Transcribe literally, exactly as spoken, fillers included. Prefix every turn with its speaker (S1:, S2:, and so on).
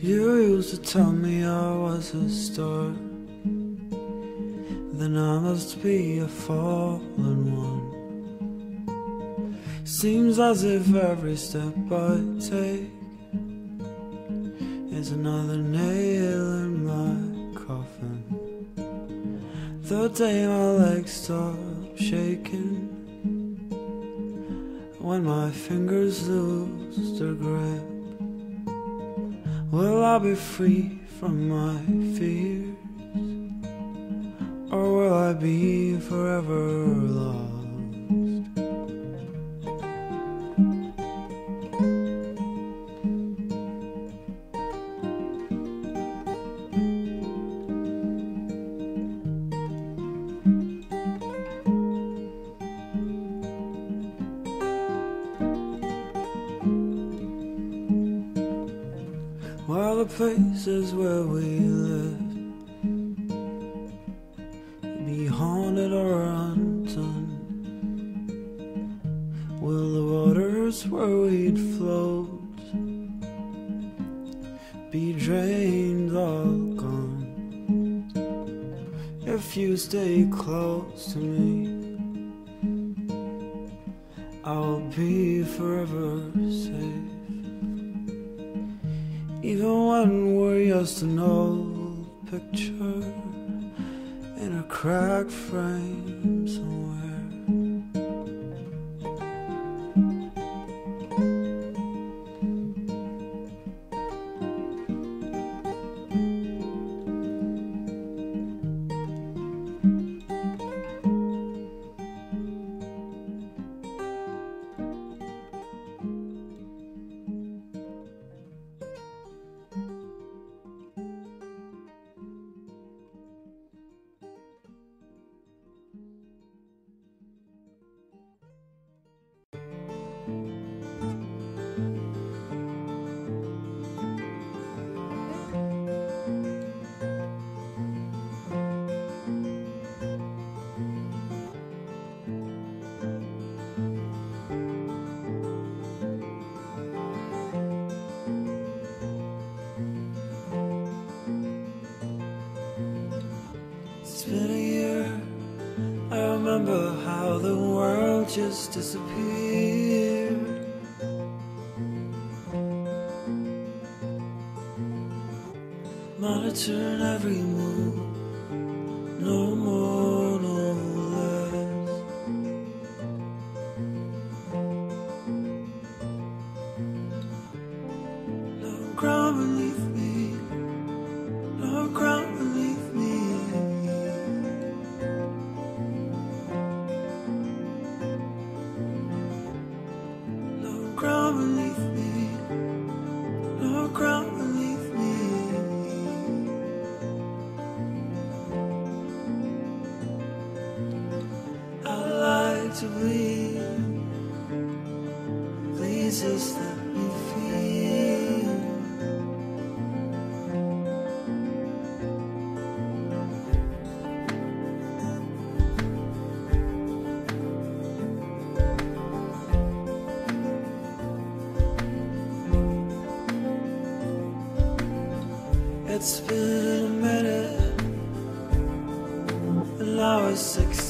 S1: You used to tell me I was a star, then I must be a fallen one. Seems as if every step I take is another nail in my coffin. The day my legs stop shaking, when my fingers lose their grip, will I be free from my fears, or will I be forever lost? Well, the places where we live be haunted or undone. Will the waters where we'd float be drained, all gone? If you stay close to me, I'll be forever safe. Even when we're just an old picture in a cracked frame somewhere. It's been a year, I remember how the world just disappeared. Monitoring every move, no more, no less. No ground beneath me, no ground beneath me. Ground beneath me, no ground beneath me. I like to believe, please just let me feel. It's been a minute, and I was six.